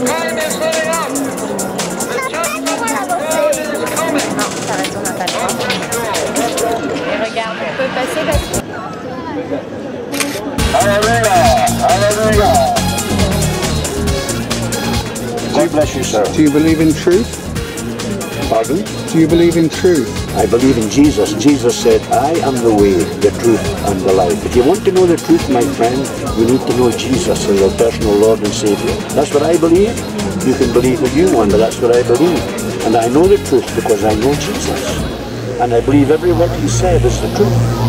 Time is running out. The judgment of God is coming. Non, ça reste son appel. God bless you all. Et regarde, on peut passer là-dessus. Hallelujah. Hallelujah. God bless you, sir. Do you believe in truth? Pardon? Do you believe in truth? I believe in Jesus. Jesus said, I am the way, the truth, and the life. If you want to know the truth, my friend, you need to know Jesus as your personal Lord and Savior. That's what I believe. You can believe what you want, but that's what I believe. And I know the truth because I know Jesus. And I believe every word he said is the truth.